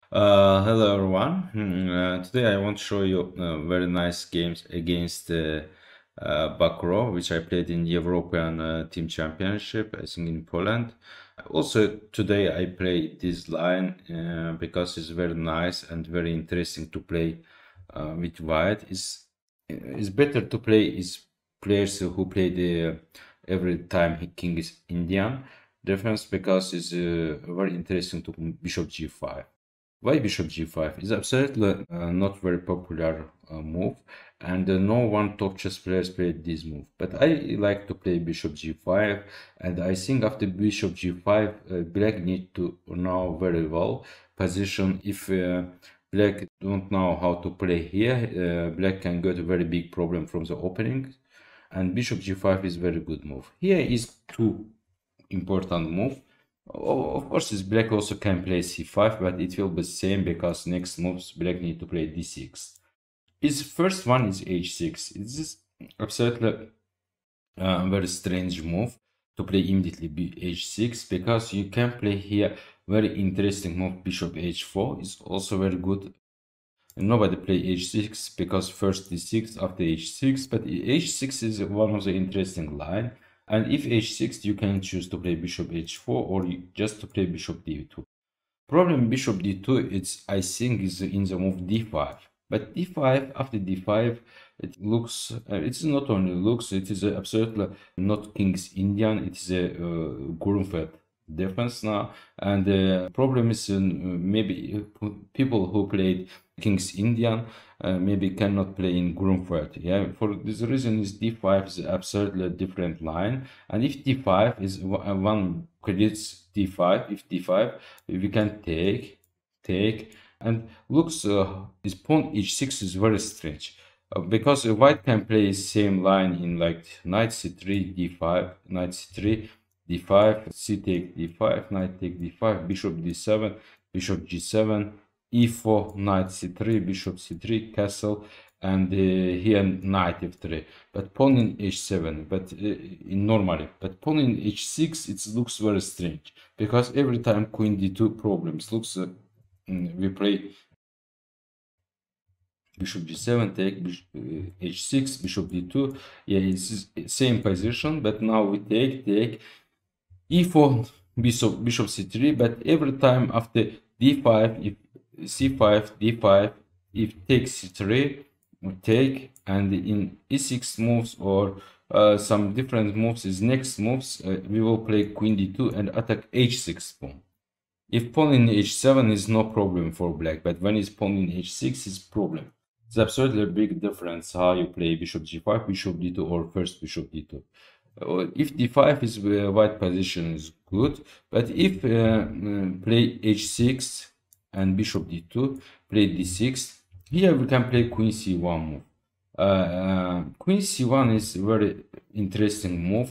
Hello everyone. Today I want to show you very nice games against Bakro, which I played in European Team Championship, I think in Poland. Also today I play this line because it's very nice and very interesting to play with white. It's better to play is players who play the every time king is Indian defense because it's very interesting to bishop g5. Why bishop g5 is absolutely not very popular move, and no one top chess players played this move. But I like to play bishop g5, and I think after bishop g5, black need to know very well position. If black don't know how to play here, black can get a very big problem from the opening, and bishop g5 is very good move. Here is two important move. Of course, this black also can play c5, but it will be same because next moves black need to play d6. His first one is h6. It's absolutely very strange move to play immediately h6 because you can play here very interesting move bishop h4 is also very good. Nobody play h6 because first d6 after h6, but h6 is one of the interesting line. And if h6, you can choose to play bishop h4 or just to play bishop d2. Problem bishop d2, it's I think is in the move d5. But d5 after d5, it looks. It's not only looks. It is absolutely not King's Indian. It is a Grunfeld defense now. And the problem is maybe people who played King's Indian maybe cannot play in Grunfeld. Yeah, for this reason is d5 is absolutely different line. And if d5 is one credits d5, if d5 we can take and looks his pawn h6 is very strange because white can play same line in like knight c3 d5 knight c3 d5 c take d5 knight take d5 bishop d7 bishop g7 e4 knight c3 bishop c3 castle and here knight f3 but pawn in h7 but in normally but pawn in h6 it looks very strange because every time queen d2 problems looks we play bishop g7 take h6 bishop d2. Yeah, it's same position but now we take e4 bishop c3 but every time after d5 if c5 d5 if take c3 we take and in e6 moves or some different moves is next moves we will play queen d2 and attack h6 pawn. If pawn in h7 is no problem for black, but when it's pawn in h6 is problem. It's absolutely a big difference how you play bishop g5, bishop d2 or first bishop d2. If d5 is white position is good, but if play h6 and bishop d2, play d6, here we can play queen c1 move. Queen c1 is a very interesting move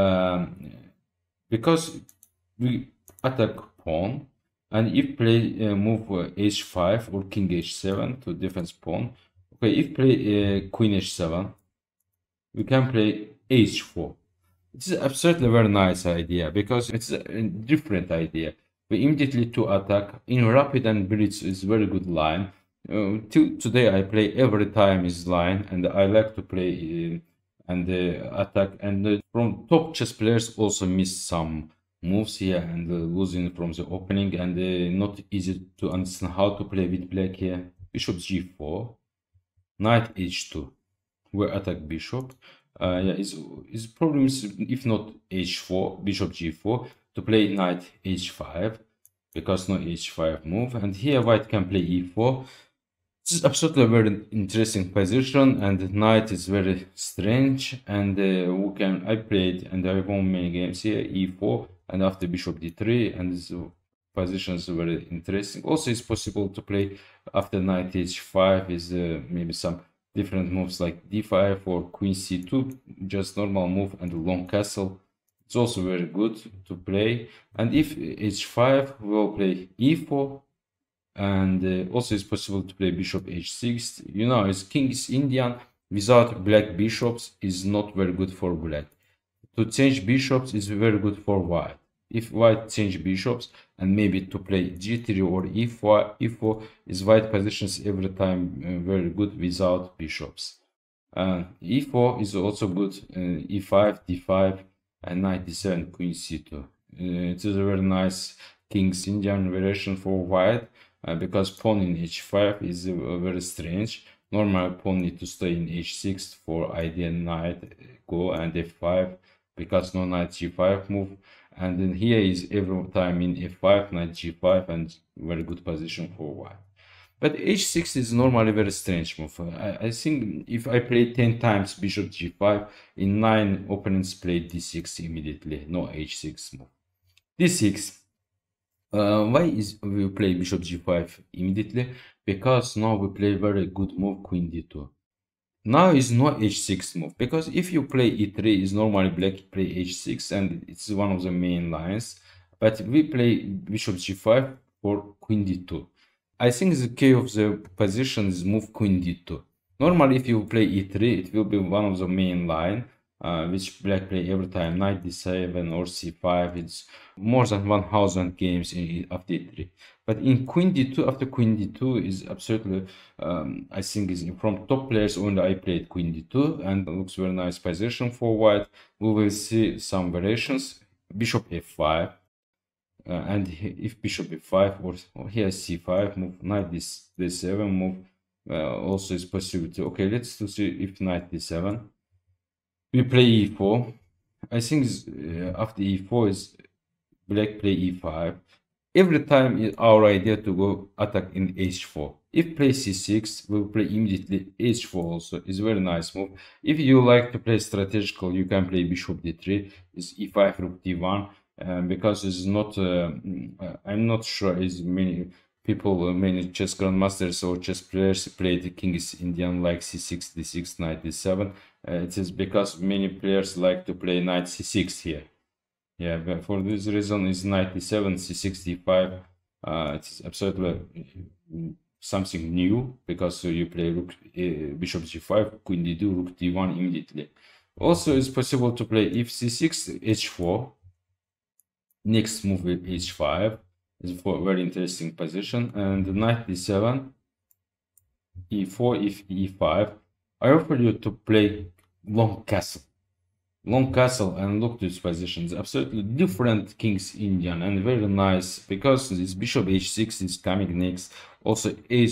because we attack pawn and if play move h5 or king h7 to defense pawn. Okay, if play queen h7 we can play h4. It's absolutely very nice idea because it's a different idea. We immediately to attack in rapid and blitz is very good line. Till today I play every time is line and I like to play and attack and from top chess players also miss some moves here and losing from the opening and not easy to understand how to play with black here. Bishop g4, knight h2, we attack bishop. Yeah, his problem is if not h4, bishop g4 to play knight h5 because no h5 move, and here white can play e4. This is absolutely a very interesting position, and knight is very strange. And we can I played and I won many games here e4 and after bishop d3, and this position is very interesting. Also, it's possible to play after knight h5 is maybe some different moves like d5 or queen c2, just normal move and a long castle. It's also very good to play. And if h5, we'll play e4 and also it's possible to play bishop h6. You know, as king is Indian without black bishops is not very good for black. To change bishops is very good for white. If white change bishops and maybe to play g3 or e4 is white positions every time very good without bishops. E4 is also good, e5, d5, and knight d7, queen c2. It is a very nice King's Indian variation for white because pawn in h5 is very strange. Normally pawn need to stay in h6 for ideal knight go and f5 because no knight g5 move. And then here is every time in f5, knight g5, and very good position for white. But h6 is normally very strange move. I think if I play 10 times bishop g5, in 9 opponents play d6 immediately, no h6 move. d6. Why is we play bishop g5 immediately? Because now we play very good move queen d2. Now is no h6 move, because if you play e3 is normally black play h6 and it's one of the main lines, but we play bishop g5 for queen d2. I think the key of the position is move queen d2. Normally if you play e3 it will be one of the main line, which black play every time, knight d7 or c5. It's more than 1000 games after e3. But in queen d2, after queen d2 is absolutely, I think is from top players only I played queen d2 and looks very nice position for white. We will see some variations. Bishop f5, and if bishop f5 or here c5 move, knight d7 move also is possibility. Okay, let's see if knight d7. We play e4. I think after e4 is black play e5. Every time it's our idea to go attack in h4. If play c6, we'll play immediately h4 also. It's very nice move. If you like to play strategical, you can play bishop d3. It's e5, rook d1. Because it's not, I'm not sure is many people, many chess grandmasters or chess players play the King's Indian like c6, d6, knight d7. It is because many players like to play knight c6 here. Yeah, but for this reason is knight d7, c6, d5. It's absolutely something new because you play rook, bishop g5, queen d2, rook d1 immediately. Also, it's possible to play if c6, h4. Next move with h5 is for a very interesting position, and knight d7, e4, if e5. I offer you to play long castle, and look to its positions. Absolutely different King's Indian and very nice because this bishop h6 is coming next. Also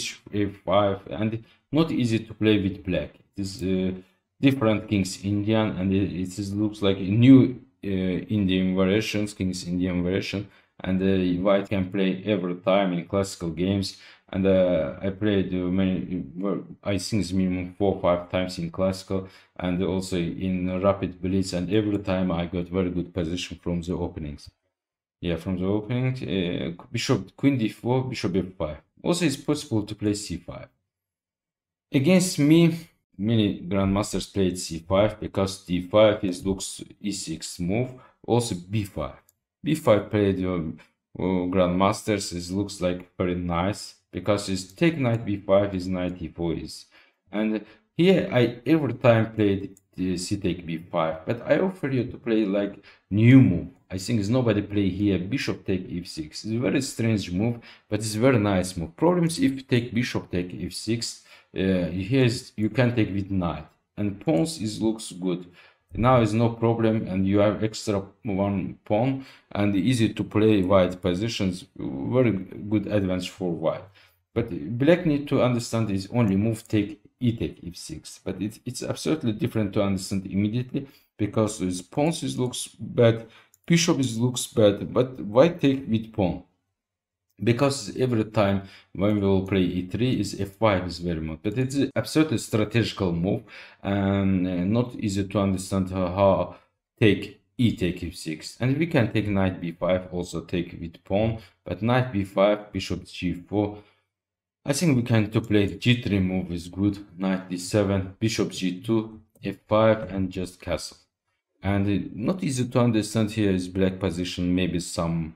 h5 and not easy to play with black. It is different King's Indian and it looks like a new Indian variations, King's Indian variation, and white can play every time in classical games. And I played many, I think it's minimum 4 or 5 times in classical and also in rapid blitz, and every time I got very good position from the openings. Yeah, from the openings, bishop, queen d4, bishop f5. Also, it's possible to play c5. Against me, many grandmasters played c5 because d5 looks e6 move. Also b5. b5 played grandmasters. It looks like very nice because it's take knight b5 is knight e4 is. And here I every time played c take b5, but I offer you to play like new move. I think it's nobody play here bishop take f6. It's a very strange move, but it's a very nice move. Problems if you take bishop take f6. Here you can take with knight and pawns looks good. Now is no problem and you have extra one pawn and easy to play white positions. Very good advantage for white. But black need to understand is only move take e take f6. But it's absolutely different to understand immediately because his pawns looks bad, bishop looks bad, but white take with pawn. Because every time when we will play e3 is f5 is very much, but it's absolutely strategical move and not easy to understand how take e take f6. And we can take knight b5, also take with pawn, but knight b5, bishop g4. I think we can to play g3 move is good, knight d7, bishop g2, f5, and just castle. And not easy to understand here is black position, maybe some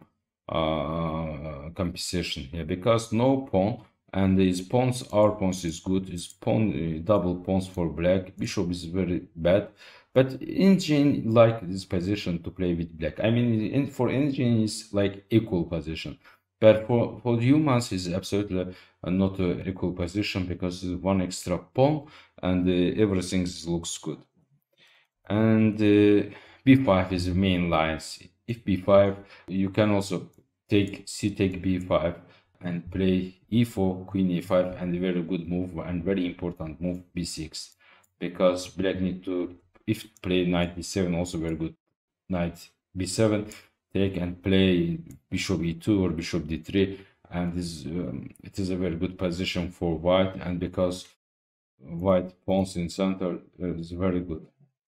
compensation here because no pawn and his pawns, our pawns is good, his pawn double pawns for black, bishop is very bad, But engine like this position to play with black. I mean, for engine is like equal position, but for humans is absolutely not a equal position because it's one extra pawn and everything looks good. And b5 is the main lines. If b5, you can also take take b5 and play e4, queen e5, and a very good move and very important move b6, because black need to, if play knight b7, also very good, knight b7, take and play bishop e2 or bishop d3, and it is a very good position for white, and because white pawns in center is very good.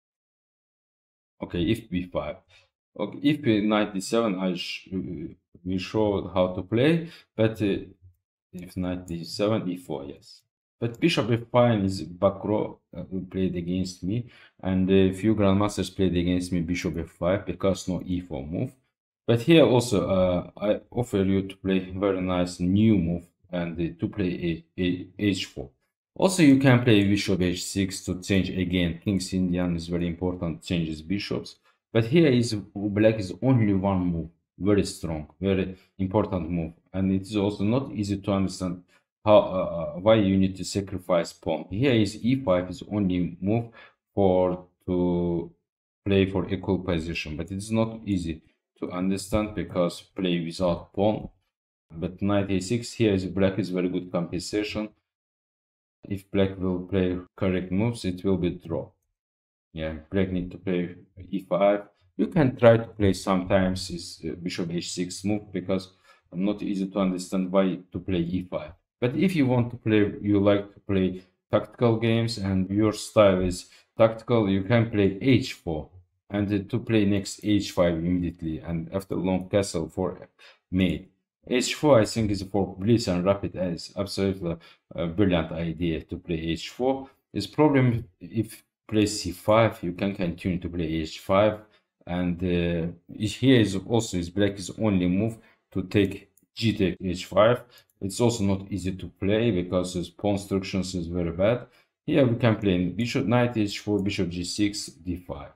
Okay, if b5. Okay, if knight d7, we showed how to play, but if knight d7, e4, yes. But bishop f5 is back row played against me, and a few grandmasters played against me bishop f5 because no e4 move. But here also I offer you to play very nice new move and to play h4. Also, you can play bishop h6 to change again. King's Indian is very important, changes bishops. But here is black is only one move, very strong, very important move, and it is also not easy to understand how why you need to sacrifice pawn. Here is e5 is only move for to play for equal position, but it's not easy to understand because play without pawn. But knight a6 here is black is very good compensation. If black will play correct moves, it will be draw. Yeah, black need to play e5. You can try to play sometimes is bishop h6 move because not easy to understand why to play e5. But if you want to play, you like to play tactical games and your style is tactical, you can play h4 and to play next h5 immediately and after long castle for mate. h4 I think is for blitz and rapid as absolutely a brilliant idea to play h4. Is problem if play c5, you can continue to play h5, and here is also is black is only move to take g take h5. It's also not easy to play because his pawn instructions is very bad. Here we can play bishop knight h4, bishop g6, d5,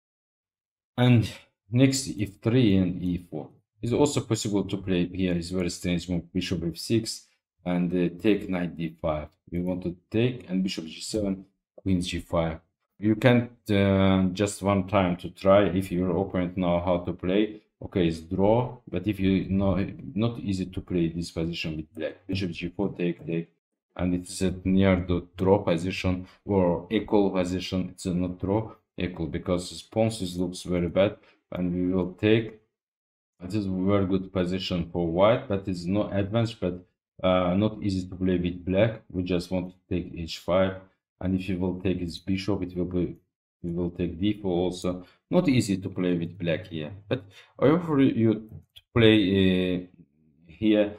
and next f3 and e4. It's also possible to play here is very strange move bishop f6 and take knight d5. We want to take and bishop g7, queen g5. You can't just one time to try if your opponent know how to play. Okay, it's draw, but if you know not easy to play this position with black. Bishop g4 take, and it's near the draw position or equal position. It's not draw equal because his pawns looks very bad, and we will take. It is a very good position for white, but it's not advanced, but not easy to play with black. We just want to take h5, and if you will take his bishop, it will be we will take d4 also. Not easy to play with black here, but I offer you to play here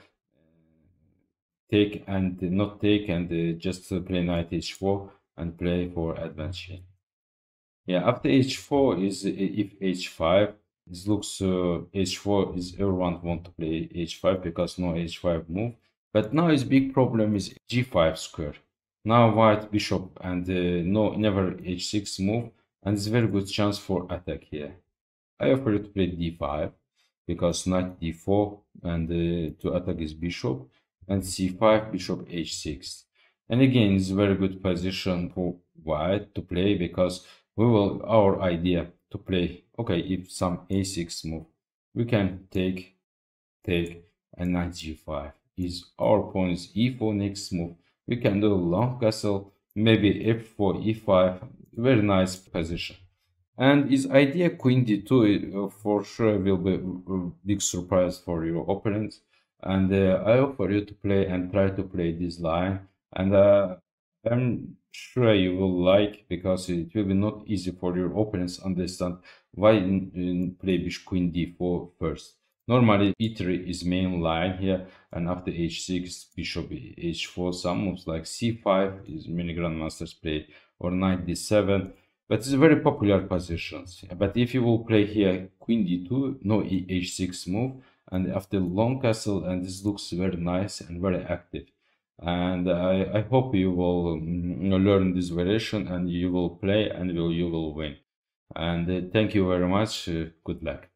take and not take and just play knight h4 and play for advance. Yeah, after h4 is if h5. This looks h4 is everyone want to play h5 because no h5 move. But now his big problem is g5 square. Now white bishop and no never h6 move, and it's very good chance for attack here. I offer you to play d5 because knight d4 and to attack his bishop, and c5 bishop h6. And again, it's a very good position for white to play because we will our idea to play. Okay, if some a6 move, we can take and knight g5 is our pawn is e4 next move. We can do long castle, maybe f4 e5, very nice position. And his idea queen d2 for sure will be a big surprise for your opponents. And I offer you to play and try to play this line, and I'm sure you will like because it will be not easy for your opponents understand why play bishop queen d4 first. Normally e3 is main line here, and after h6 bishop h4, some moves like c5 is many grandmasters play, or knight d7, but it's very popular positions. But if you will play here queen d2, no h6 move, and after long castle, and this looks very nice and very active. And I hope you will learn this variation and you will play and you will win. And thank you very much. Good luck.